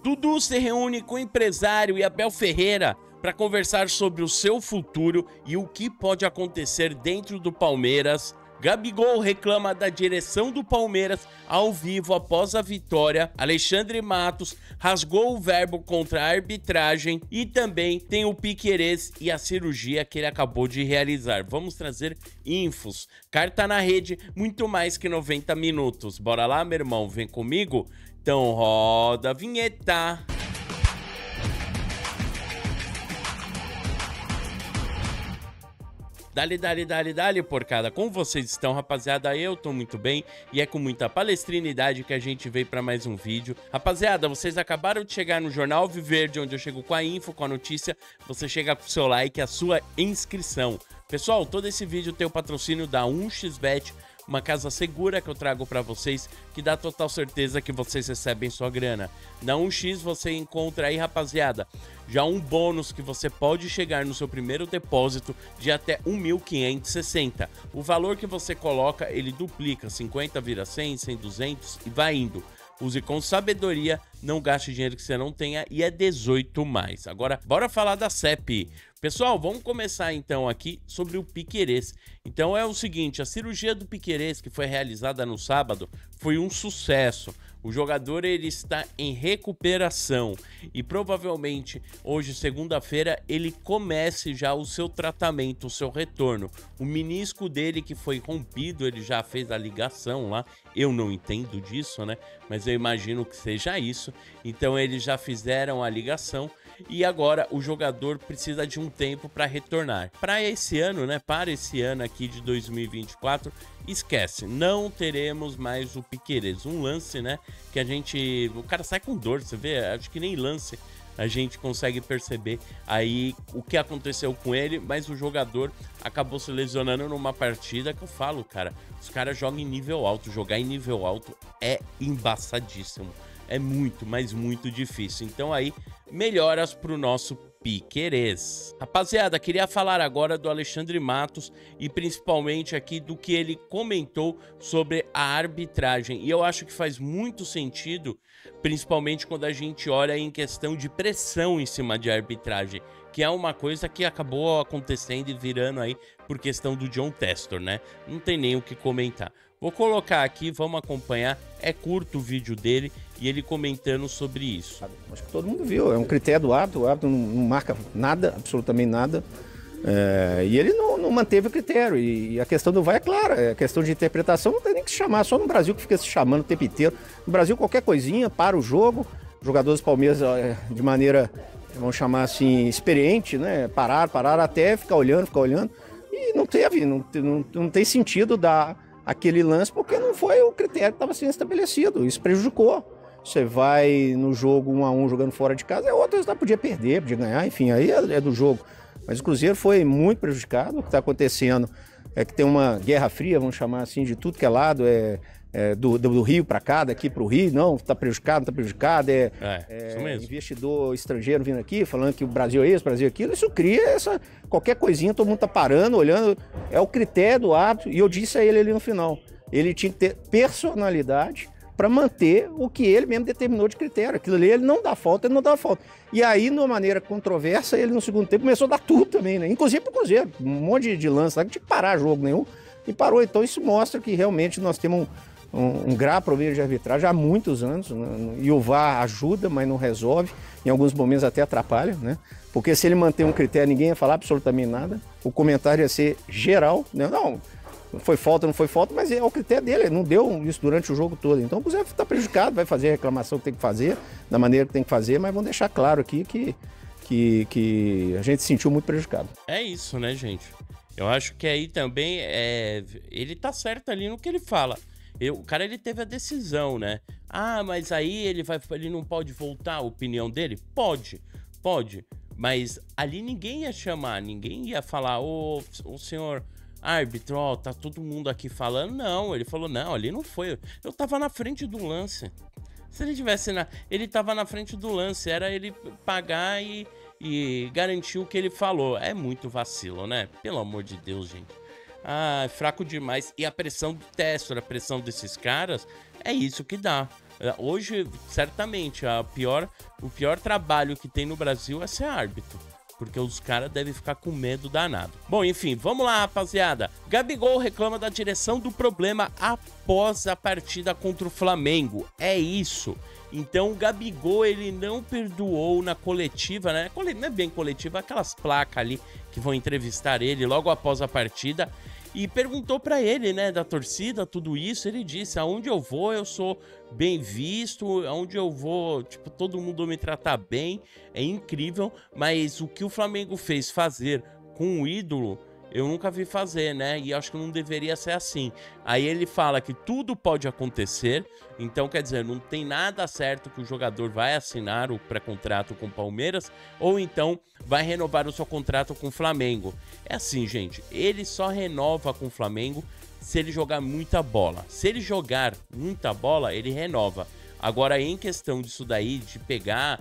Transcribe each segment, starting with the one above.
Dudu se reúne com o empresário e Abel Ferreira para conversar sobre o seu futuro e o que pode acontecer dentro do Palmeiras. Gabigol reclama da direção do Palmeiras ao vivo após a vitória. Alexandre Matos rasgou o verbo contra a arbitragem e também tem o Piquerez e a cirurgia que ele acabou de realizar. Vamos trazer infos, carta na rede, muito mais que 90 minutos. Bora lá, meu irmão, vem comigo? Então roda a vinheta. Dale, porcada. Como vocês estão, rapaziada? Eu tô muito bem e é com muita palestrinidade que a gente veio pra mais um vídeo. Rapaziada, vocês acabaram de chegar no Jornal Alviverde, onde eu chego com a info, com a notícia. Você chega com o seu like e a sua inscrição. Pessoal, todo esse vídeo tem o patrocínio da 1xBet, uma casa segura que eu trago pra vocês, que dá total certeza que vocês recebem sua grana. Na 1x você encontra aí, rapaziada, já um bônus que você pode chegar no seu primeiro depósito de até 1.560. O valor que você coloca, ele duplica, 50 vira 100, 100, 200 e vai indo. Use com sabedoria, não gaste dinheiro que você não tenha e é 18 mais. Agora, bora falar da CEP. Pessoal, vamos começar então aqui sobre o Piquerez. Então é o seguinte, a cirurgia do Piquerez que foi realizada no sábado foi um sucesso. O jogador ele está em recuperação e provavelmente hoje, segunda-feira, ele comece já o seu tratamento, o seu retorno. O menisco dele que foi rompido, ele já fez a ligação lá. Eu não entendo disso, né? Mas eu imagino que seja isso. Então eles já fizeram a ligação e agora o jogador precisa de um tempo para retornar. Para esse ano, né? Para esse ano aqui de 2024, esquece, não teremos mais o Piquerez. Um lance, né? Que a gente... O cara sai com dor, você vê? Acho que nem lance a gente consegue perceber aí o que aconteceu com ele, mas o jogador acabou se lesionando numa partida que eu falo, cara, os caras jogam em nível alto, jogar em nível alto é embaçadíssimo, é muito, mas muito difícil. Então aí, melhoras pro nosso Piquerez. Rapaziada, queria falar agora do Alexandre Matos e principalmente aqui do que ele comentou sobre a arbitragem. E eu acho que faz muito sentido, principalmente quando a gente olha em questão de pressão em cima de arbitragem, que é uma coisa que acabou acontecendo e virando aí por questão do John Textor, né? Não tem nem o que comentar. Vou colocar aqui, vamos acompanhar, é curto o vídeo dele e ele comentando sobre isso. Acho que todo mundo viu, é um critério do árbitro, o árbitro não marca nada, absolutamente nada, e ele não manteve o critério, e a questão do VAR é clara, é questão de interpretação, não tem nem que se chamar, só no Brasil que fica se chamando o tempo inteiro. No Brasil qualquer coisinha, para o jogo, jogadores do Palmeiras de maneira, vamos chamar assim, experiente, né, pararam até ficar olhando, e não tem sentido dar aquele lance, porque não foi o critério que estava sendo estabelecido, isso prejudicou. Você vai no jogo 1 a 1 jogando fora de casa, outro resultado podia perder, podia ganhar, enfim, aí é do jogo. Mas o Cruzeiro foi muito prejudicado. O que está acontecendo é que tem uma guerra fria, vamos chamar assim, de tudo que é lado, do Rio para cá, daqui para o Rio, não, está prejudicado, não está prejudicado, isso mesmo. Investidor estrangeiro vindo aqui, falando que o Brasil é isso, o Brasil é aquilo, isso cria qualquer coisinha, todo mundo está parando, olhando, é o critério do árbitro, e eu disse a ele ali no final, ele tinha que ter personalidade para manter o que ele mesmo determinou de critério. Aquilo ali, ele não dá falta, ele não dá falta. E aí, de uma maneira controversa, ele no segundo tempo começou a dar tudo também, né? Inclusive pro Cruzeiro, um monte de lance lá, que tinha que parar jogo nenhum, e parou. Então isso mostra que realmente nós temos um grave problema de arbitragem há muitos anos, né? E o VAR ajuda, mas não resolve, em alguns momentos até atrapalha, né? Porque se ele manter um critério, ninguém ia falar absolutamente nada, o comentário ia ser geral, né? Não foi falta, mas é o critério dele, ele não deu isso durante o jogo todo. Então o Cruzeiro está prejudicado, vai fazer a reclamação que tem que fazer, da maneira que tem que fazer, mas vamos deixar claro aqui que a gente se sentiu muito prejudicado. É isso, né, gente? Eu acho que aí também ele tá certo ali no que ele fala. O cara, ele teve a decisão, né? Ah, mas aí ele não pode voltar a opinião dele? Pode. Mas ali ninguém ia chamar, ninguém ia falar, ô senhor árbitro, ó, tá todo mundo aqui falando. Não, ele falou, não, ali não foi. Eu tava na frente do lance. Se ele tivesse ele tava na frente do lance, era ele pagar e garantir o que ele falou. É muito vacilo, né? Pelo amor de Deus, gente. Ah, é fraco demais. E a pressão do Textor, a pressão desses caras, é isso que dá. Hoje, certamente, o pior trabalho que tem no Brasil é ser árbitro. Porque os caras devem ficar com medo danado. Bom, enfim, vamos lá, rapaziada. Gabigol reclama da direção do problema após a partida contra o Flamengo. É isso. Então o Gabigol, ele não perdoou na coletiva, né? Não é bem coletiva, aquelas placas ali que vão entrevistar ele logo após a partida. E perguntou pra ele, né, da torcida, tudo isso. Ele disse, aonde eu vou, eu sou bem visto, aonde eu vou, tipo, todo mundo me trata bem. É incrível, mas o que o Flamengo fez fazer com o ídolo, eu nunca vi fazer, né? E acho que não deveria ser assim. Aí ele fala que tudo pode acontecer, então quer dizer, não tem nada certo que o jogador vai assinar o pré-contrato com o Palmeiras, ou então vai renovar o seu contrato com o Flamengo. É assim, gente, ele só renova com o Flamengo se ele jogar muita bola. Se ele jogar muita bola, ele renova. Agora, em questão disso daí, de pegar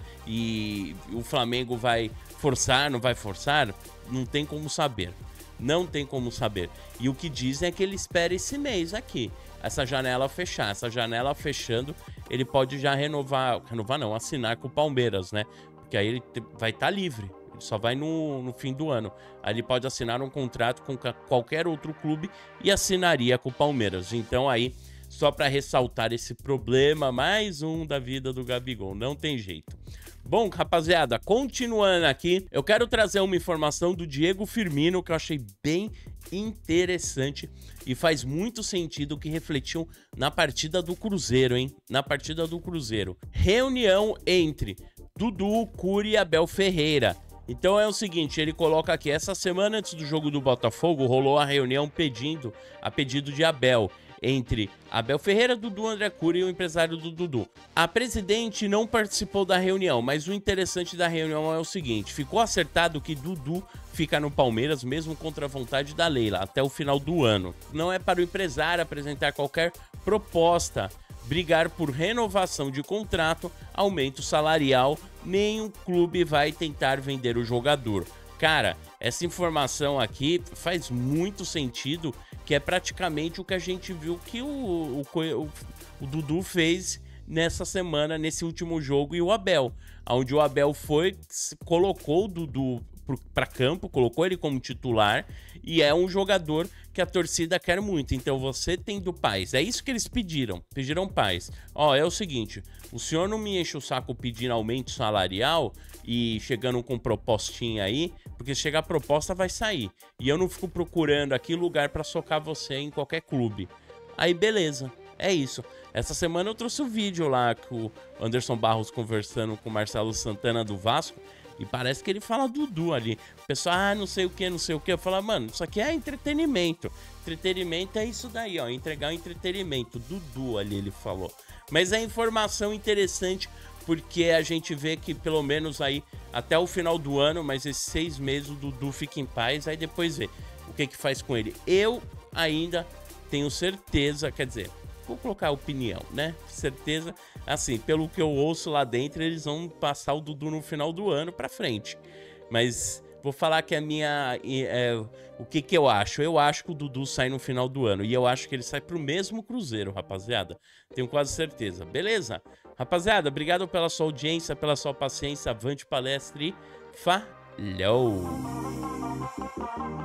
e o Flamengo vai forçar, não vai forçar, não tem como saber. Não tem como saber. E o que dizem é que ele espera esse mês aqui, essa janela fechar. Essa janela fechando, ele pode já renovar não, assinar com o Palmeiras, né? Porque aí ele vai estar livre. Ele só vai no fim do ano. Aí ele pode assinar um contrato com qualquer outro clube e assinaria com o Palmeiras. Então aí, só para ressaltar esse problema, mais um da vida do Gabigol. Não tem jeito. Bom, rapaziada, continuando aqui, eu quero trazer uma informação do Diego Firmino que eu achei bem interessante e faz muito sentido, que refletiu na partida do Cruzeiro, hein? Na partida do Cruzeiro. Reunião entre Dudu, Cury e Abel Ferreira. Então é o seguinte, ele coloca aqui, essa semana antes do jogo do Botafogo, rolou a reunião a pedido de Abel, entre Abel Ferreira, Dudu, André Cury e o empresário do Dudu. A presidente não participou da reunião, mas o interessante da reunião é o seguinte, ficou acertado que Dudu fica no Palmeiras mesmo contra a vontade da Leila, até o final do ano. Não é para o empresário apresentar qualquer proposta, brigar por renovação de contrato, aumento salarial, nenhum clube vai tentar vender o jogador. Cara, essa informação aqui faz muito sentido, que é praticamente o que a gente viu que o Dudu fez nessa semana, nesse último jogo, e o Abel. Onde o Abel colocou o Dudu para campo, colocou ele como titular, e é um jogador que a torcida quer muito. Então você tendo paz, é isso que eles pediram paz. Ó, é o seguinte, o senhor não me enche o saco pedindo aumento salarial e chegando com propostinha aí, porque se chegar a proposta vai sair, e eu não fico procurando aqui lugar para socar você em qualquer clube. Aí beleza, é isso. Essa semana eu trouxe um vídeo lá com o Anderson Barros conversando com o Marcelo Santana do Vasco, e parece que ele fala Dudu ali. O pessoal, não sei o que, não sei o que. Eu falo, mano, isso aqui é entretenimento. Entretenimento é isso daí, ó. Entregar o entretenimento. Dudu ali, ele falou. Mas é informação interessante, porque a gente vê que pelo menos aí até o final do ano, mas esses 6 meses o Dudu fica em paz, aí depois vê o que faz com ele. Eu ainda tenho certeza, quer dizer, vou colocar opinião, né? Certeza, assim, pelo que eu ouço lá dentro, eles vão passar o Dudu no final do ano pra frente. Mas vou falar que a minha... o que eu acho? Eu acho que o Dudu sai no final do ano. E eu acho que ele sai pro mesmo Cruzeiro, rapaziada. Tenho quase certeza. Beleza? Rapaziada, obrigado pela sua audiência, pela sua paciência. Avante palestra e falou!